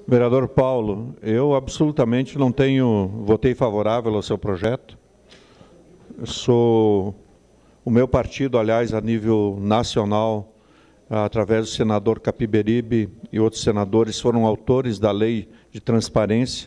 Vereador Paulo, eu absolutamente não votei favorável ao seu projeto. O meu partido, aliás, a nível nacional, através do senador Capiberibe e outros senadores, foram autores da lei de transparência.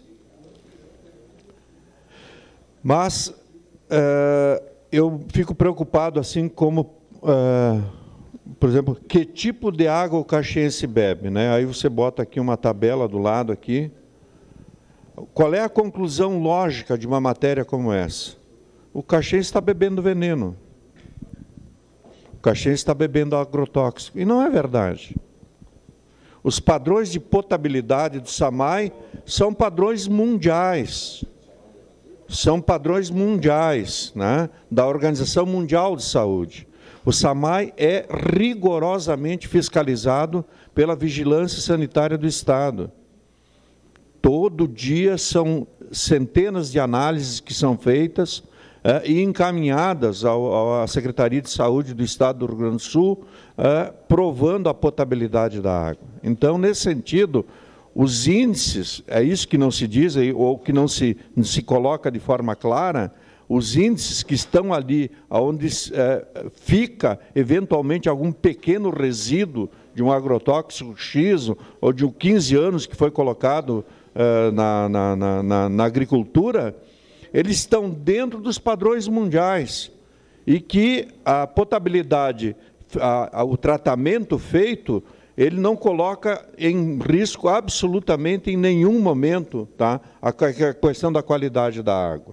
Mas eu fico preocupado, assim como, por exemplo, que tipo de água o caxiense bebe, né? Aí você bota aqui uma tabela do lado aqui. Qual é a conclusão lógica de uma matéria como essa? O caxiense está bebendo veneno. O caxiense está bebendo agrotóxico. E não é verdade. Os padrões de potabilidade do SAMAI são padrões mundiais. São padrões mundiais, né, da Organização Mundial de Saúde. O SAMAI é rigorosamente fiscalizado pela Vigilância Sanitária do Estado. Todo dia são centenas de análises que são feitas e encaminhadas à Secretaria de Saúde do Estado do Rio Grande do Sul, provando a potabilidade da água. Então, nesse sentido, os índices, é isso que não se diz, ou que não se coloca de forma clara, os índices que estão ali, onde fica, eventualmente, algum pequeno resíduo de um agrotóxico X, ou de 15 anos que foi colocado na agricultura, eles estão dentro dos padrões mundiais. E que a potabilidade, o tratamento feito, ele não coloca em risco absolutamente em nenhum momento, tá, a questão da qualidade da água.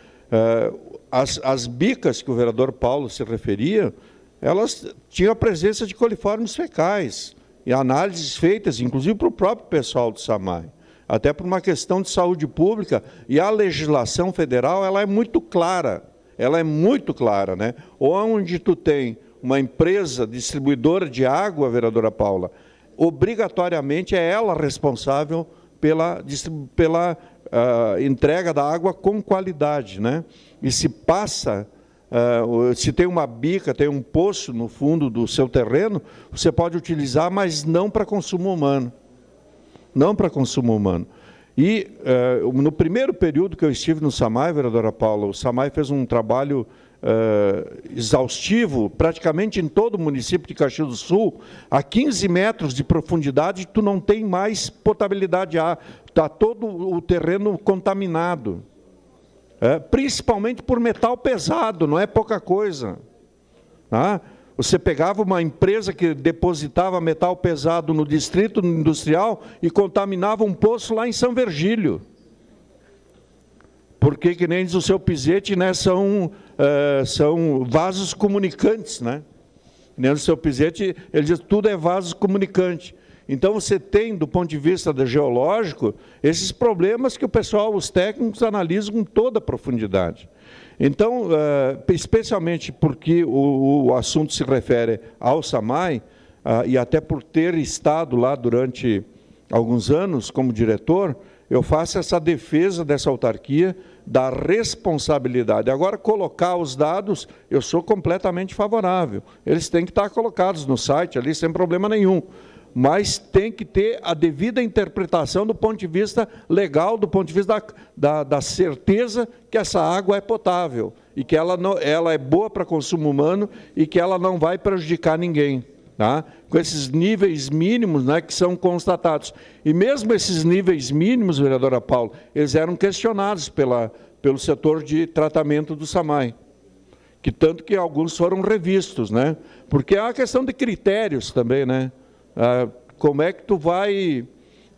As bicas que o vereador Paulo se referia, elas tinham a presença de coliformes fecais, e análises feitas, inclusive para o próprio pessoal do SAMAI, até por uma questão de saúde pública, e a legislação federal ela é muito clara, né? Onde tu tem uma empresa distribuidora de água, vereadora Paula, obrigatoriamente é ela responsável pela entrega da água com qualidade, né? E se passa, se tem uma bica, tem um poço no fundo do seu terreno, você pode utilizar, mas não para consumo humano. Não para consumo humano. E no primeiro período que eu estive no SAMAI, vereadora Paula, o SAMAI fez um trabalho exaustivo, praticamente em todo o município de Caxias do Sul, a 15 metros de profundidade, tu não tem mais potabilidade de água, está todo o terreno contaminado, principalmente por metal pesado, não é pouca coisa. Tá? Você pegava uma empresa que depositava metal pesado no distrito industrial e contaminava um poço lá em São Virgílio. Porque, que nem diz o seu Pizete, né, são vasos comunicantes, né? Nem o seu Pizete, ele diz que tudo é vasos comunicante. Então, você tem, do ponto de vista geológico, esses problemas que o pessoal, os técnicos, analisam com toda a profundidade. Então, especialmente porque o assunto se refere ao SAMAI, e até por ter estado lá durante alguns anos como diretor, eu faço essa defesa dessa autarquia, da responsabilidade. Agora, colocar os dados, eu sou completamente favorável. Eles têm que estar colocados no site ali, sem problema nenhum. Mas tem que ter a devida interpretação do ponto de vista legal, do ponto de vista da certeza que essa água é potável e que ela é boa para consumo humano e que ela não vai prejudicar ninguém, tá? Com esses níveis mínimos, né, que são constatados. E mesmo esses níveis mínimos, vereadora Paula, eles eram questionados pelo setor de tratamento do SAMAI, que tanto que alguns foram revistos, né? Porque é uma questão de critérios também, né? Como é que tu vai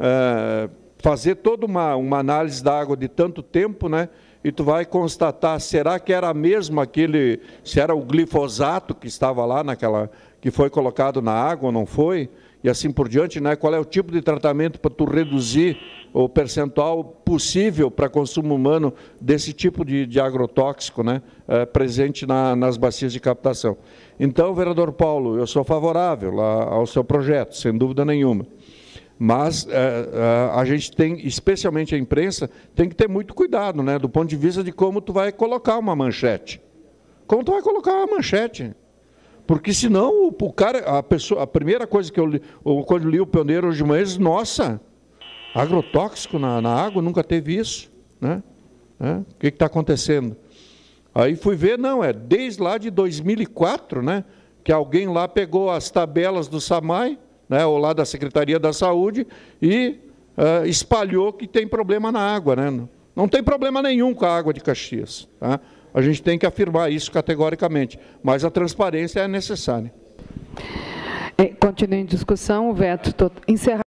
fazer toda uma análise da água de tanto tempo, né? E tu vai constatar, será que era mesmo se era o glifosato que estava lá que foi colocado na água ou não foi? E assim por diante, né? Qual é o tipo de tratamento para tu reduzir o percentual possível para consumo humano desse tipo de agrotóxico, né? Presente nas bacias de captação. Então, vereador Paulo, eu sou favorável ao seu projeto, sem dúvida nenhuma. Mas a gente tem, especialmente a imprensa, tem que ter muito cuidado, né, do ponto de vista de como tu vai colocar uma manchete. Como tu vai colocar uma manchete? Porque senão a primeira coisa que eu li, quando li o Pioneiro hoje de manhã, nossa, Agrotóxico na água, nunca teve isso, né? O que está acontecendo? Aí fui ver, não, desde lá de 2004, né, que alguém lá pegou as tabelas do SAMAI, né, ou lá da Secretaria da Saúde, e espalhou que tem problema na água, né? Não tem problema nenhum com a água de Caxias, tá? A gente tem que afirmar isso categoricamente, mas a transparência é necessária. Continua em discussão, o veto encerrado.